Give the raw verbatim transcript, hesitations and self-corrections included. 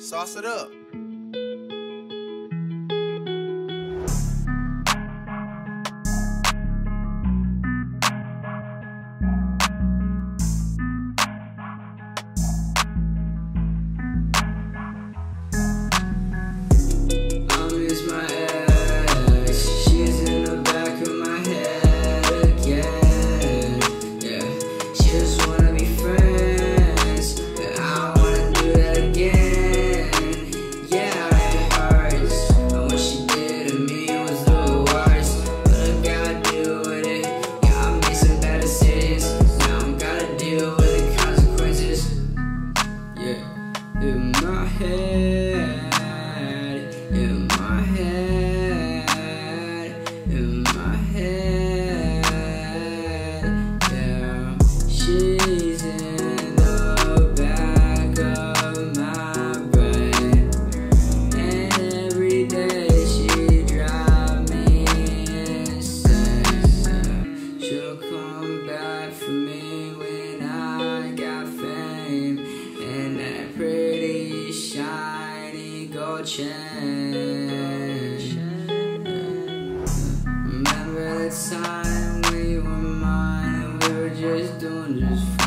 Sauce it up. In my head, in my head, in my head, yeah. She's in the back of my brain, and every day she drives me insane. She'll come back for me when I got fame and that pretty shiny gold chain. Remember the time we were mine and we were just doing just fine.